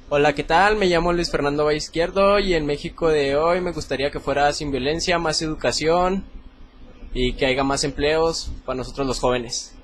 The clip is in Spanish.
Hola, ¿qué tal? Me llamo Luis Fernando Valle Izquierdo y en México de hoy me gustaría que fuera sin violencia, más educación y que haya más empleos para nosotros los jóvenes.